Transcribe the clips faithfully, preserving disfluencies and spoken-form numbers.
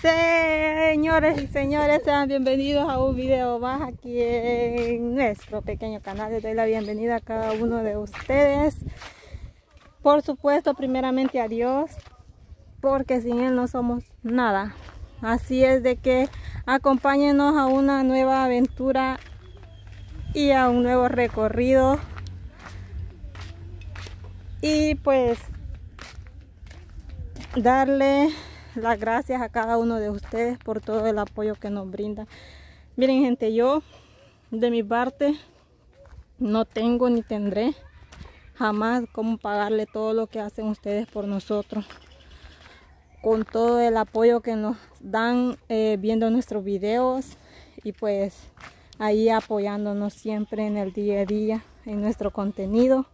Señores y señores, sean bienvenidos a un video más aquí en nuestro pequeño canal. Les doy la bienvenida a cada uno de ustedes. Por supuesto, primeramente a Dios, porque sin Él no somos nada. Así es de que acompáñenos a una nueva aventura y a un nuevo recorrido. Y pues darle las gracias a cada uno de ustedes por todo el apoyo que nos brindan. Miren, gente, yo de mi parte no tengo ni tendré jamás cómo pagarle todo lo que hacen ustedes por nosotros, con todo el apoyo que nos dan eh, viendo nuestros videos y pues ahí apoyándonos siempre en el día a día en nuestro contenido.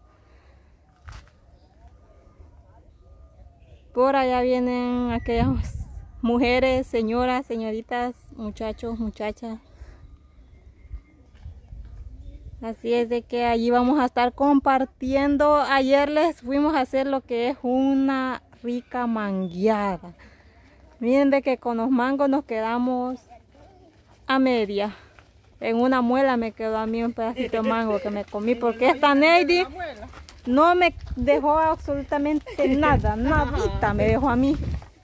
Por allá vienen aquellas mujeres, señoras, señoritas, muchachos, muchachas. Así es de que allí vamos a estar compartiendo. Ayer les fuimos a hacer lo que es una rica mangueada. Miren de que con los mangos nos quedamos a media. En una muela me quedó a mí un pedacito de mango que me comí porque esta Neidy no me dejó absolutamente nada, nadita me dejó a mí.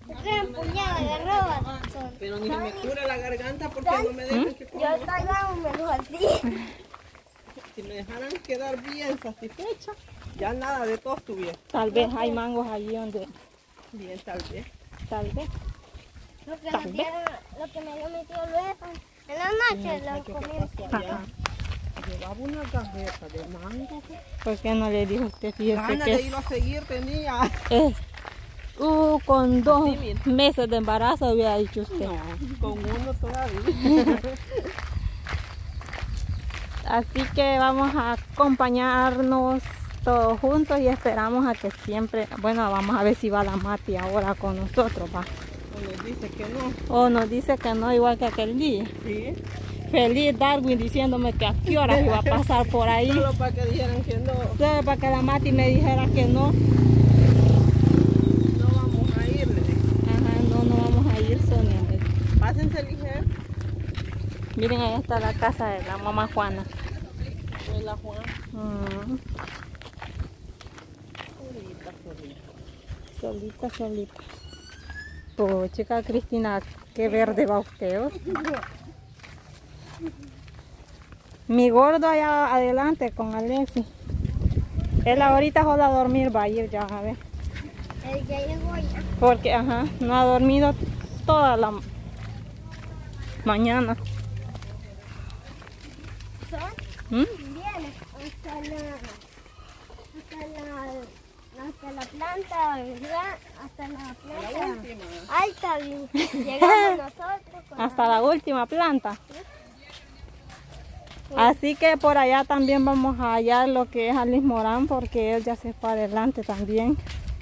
Pero ni se me cura la garganta porque no me dejan que coma. Yo estaba mejor así. Si me dejaran quedar bien satisfecha, ya nada de todo estuviera. Tal vez hay mangos allí donde... Bien, tal vez. Tal vez. Lo que, Tal me vez. dieron, lo que me dio mi tío Luis, en la noche lo comí. Ajá. Llevaba una gaveta de mango. ¿Por qué no le dijo usted? Fíjese Ganas que de es, irlo a seguir tenía. es uh, con dos Sí, mira. meses de embarazo hubiera dicho usted. No, con uno todavía. Así que vamos a acompañarnos todos juntos y esperamos a que siempre, bueno, vamos a ver si va la Mati ahora con nosotros, va. O nos dice que no. O nos dice que no, igual que aquel día. Sí. Feliz Darwin diciéndome que a qué hora iba a pasar por ahí. Solo para que dijeran que no. Solo para que la Mati me dijera que no. No vamos a irle. Ajá, no, no vamos a ir, Sonia. Pásense ligero. Miren, ahí está la casa de la mamá Juana. Abuela Juan. Mm, Solita, solita. solita, solita. Pues chica Cristina, qué verde va usted, ¿oh? Mi gordo allá adelante con Alexi. Él ahorita solo a dormir va a ir ya, a ver. Él ya llegó ya. Porque, ajá, no ha dormido toda la mañana. Son ¿Mm? bien hasta la, hasta la, hasta la planta, ¿verdad? Hasta la planta alta. Llegamos nosotros. Con Hasta la última planta. Así que por allá también vamos a hallar lo que es Alice Morán, porque él ya se fue adelante también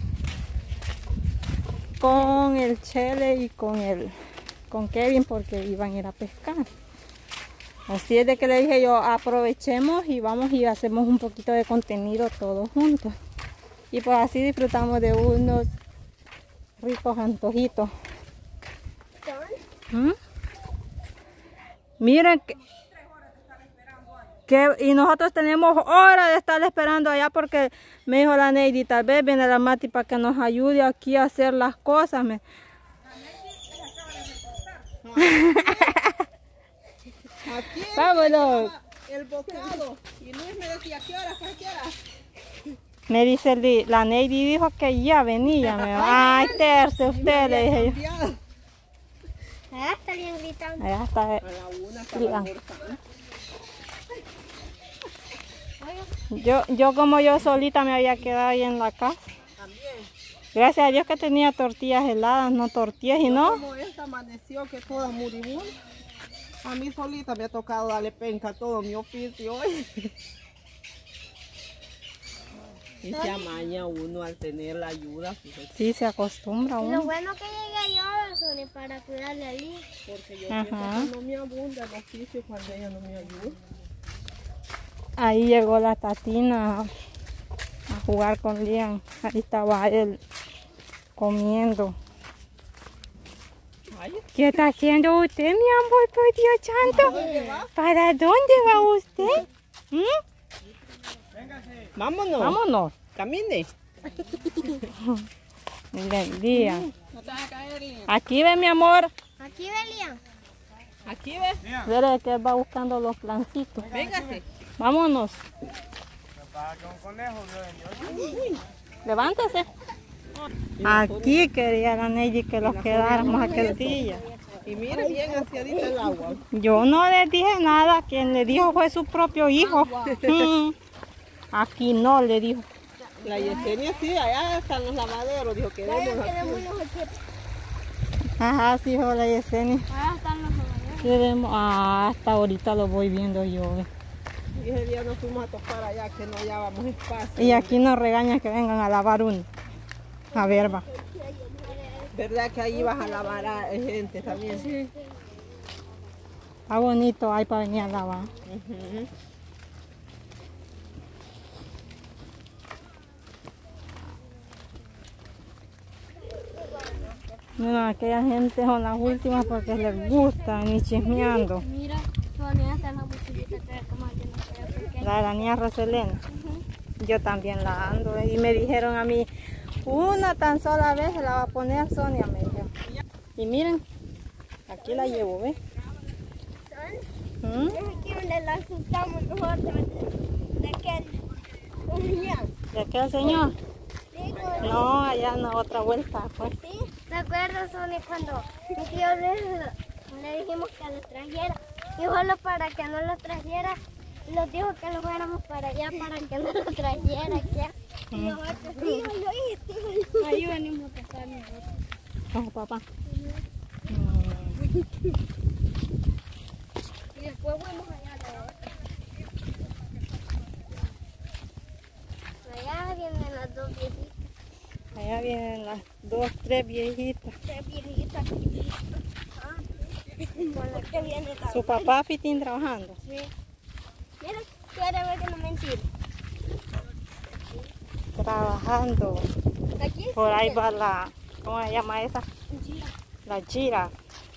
con el Chele y con el con Kevin, porque iban a ir a pescar. Así es de que le dije yo, aprovechemos y vamos y hacemos un poquito de contenido todos juntos, y pues así disfrutamos de unos ricos antojitos. ¿Mm? Miren que Que, y nosotros tenemos hora de estar esperando allá porque me dijo la Neidy, tal vez viene la Mati para que nos ayude aquí a hacer las cosas. Me... Aquí Vámonos. el bocado. Y Luis me decía, ¿qué hora? ¿Qué hora? Me dice el, la Neidy dijo que ya venía. Me... Ay, terce usted, le dije yo. allá está bien gritando. Allá está. A la una estaba almorzando. Yo, yo como yo solita me había quedado ahí en la casa. También. Gracias a Dios que tenía tortillas heladas, no tortillas, y no. Como esta amaneció que toda muribunda. A mí solita me ha tocado darle penca a todo mi oficio hoy. Y se amaña uno al tener la ayuda. Fíjate. Sí, se acostumbra Lo uno. bueno que llegué yo, Sony, para cuidarle a Liz. Porque yo Ajá. siento que no me abunda el oficio cuando ella no me ayuda. Ahí llegó la Tatina a jugar con Liam. Ahí estaba él comiendo. ¿Qué está haciendo usted, mi amor, por Dios santo? ¿Para dónde va usted? ¿Mm? Vámonos. Vámonos. Camine. Buen día. No te vas a caer, Lian. Aquí ve, mi amor. Aquí Belian. Aquí ves. Veré que él va buscando los plancitos. Véngase. Vámonos. Levántese. Aquí quería la Neji que los quedáramos aquel día. Y mire bien haciadita el agua. Yo no le dije nada. Quien le dijo fue su propio hijo. Mm. Aquí no le dijo. La Yesenia sí, allá están los lavaderos. Dijo que vemos aquí. Ajá, sí, hijo de la Yesenia. Ah, están los lavaderos. Queremos- Ah, hasta ahorita lo voy viendo yo. ve. Y ese día nos fuimos a tocar allá que no hallábamos espacio. Y aquí nos regañan que vengan a lavar uno. A ver, va. ¿Verdad que ahí vas a lavar a gente también? Sí. Está bonito ahí para venir a lavar. Ujú. Mira, aquella gente son las últimas porque les gusta ni chismeando. Mira, Sonia está en la mochilita que como que no sea pequeña. La de la niña Roselena. Yo también la ando. Y me dijeron a mí, una tan sola vez se la va a poner Sonia, me dijo. Y miren, aquí la llevo, ¿ves? ¿Mm? Es aquí donde la asustamos nosotros. De aquel. ¿De aquel señor? Sí, con- No, allá en la otra vuelta, pues. sí. ¿Te acuerdas, Sonia, cuando mi tío le, le dijimos que lo trajera? Y solo para que no lo trajera, nos dijo que lo fuéramos para allá para que no lo trajera aquí. Y nosotros, sí, lo hice. Ahí venimos a pasar nosotros. Con papá. Y después fuimos allá a la otra. Allá vienen las dos viejitas. Allá vienen las dos, tres viejitas. Tres viejitas. Ah, con la que viene la Su papá Fitín trabajando. sí. Mira, quiere ver que no mentira. Trabajando. Aquí Por ahí va la, ¿cómo se llama esa? La gira.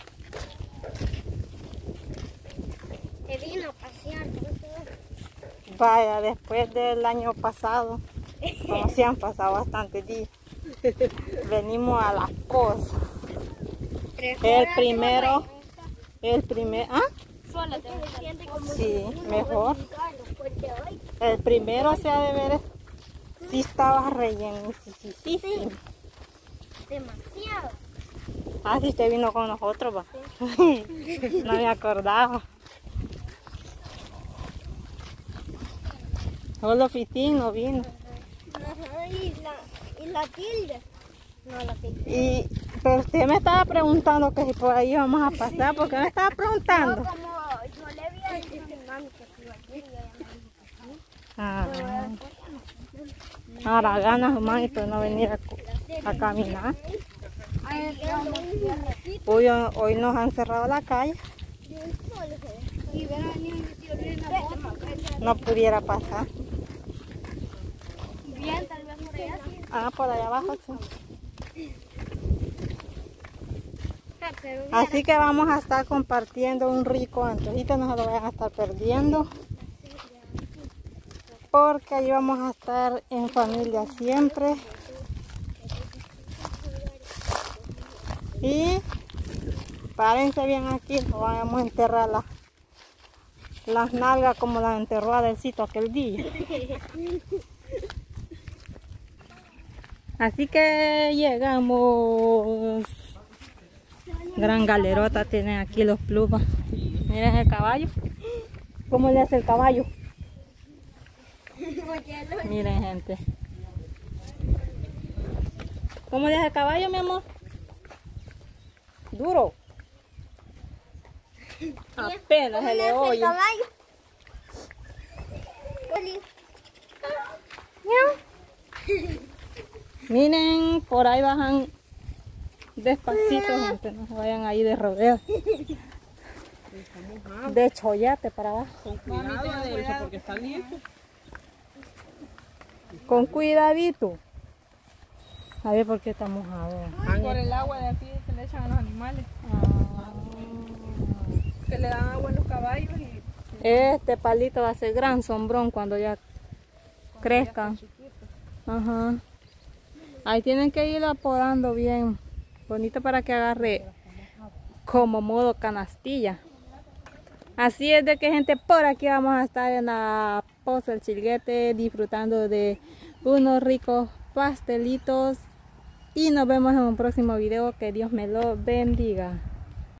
que vino a pasear. Vaya, después del año pasado, como si han pasado bastantes días, venimos a las cosas. El primero, el primer, ¿ah? Sola te siente como Sí, mejor. El primero se ha de ver, sí estaba relleno, sí, sí, sí, sí. demasiado. Ah, sí, usted vino con nosotros, va. No me acordaba. Solo Fitín no vino. Ajá, y la, y la tilde. No, la tilde. Y, pero usted me estaba preguntando que si por ahí íbamos a pasar, ¿por qué me estaba preguntando? No, como yo le vi a decir a mami que se iba a ir y ella me dijo que sí. Ah, Pero después ya no. ahora ganas, manito, de no venir a, a caminar. Ay, Hoy, hoy nos han cerrado la calle, y ven a venir mi tío Luis en la moto. no pudiera pasar. Bien, tal vez por allá. Ah, por allá abajo, sí. Ah, pero Así que vamos a estar compartiendo un rico antojito, no se lo vayan a estar perdiendo. Porque ahí vamos a estar en familia siempre. Y párense bien aquí, no vamos a enterrar la- las nalgas como las enterró Adelcito aquel día. Así que llegamos. Gran galerota tienen aquí los plumas. Miren el caballo. ¿Cómo le hace el caballo? Miren, gente. ¿Cómo le hace el caballo, mi amor? Duro. Apenas se le oye. caballo. Miren, por ahí bajan despacito, gente. No se vayan ahí de rodeo. De chollate para abajo. Con cuidado, Adelso, porque está listo. Con cuidadito. A ver por qué está mojado. Por el agua de aquí se le echan a los animales. Ah. Que le dan agua a los caballos y Este palito va a ser gran sombrón cuando ya cuando crezcan. ya están chiquitos. Ajá. Ahí tienen que ir apodando bien bonito para que agarre como modo canastilla. Así es de que, gente, por aquí vamos a estar en la Poza del Chilguete disfrutando de unos ricos pastelitos y nos vemos en un próximo video. Que Dios me lo bendiga.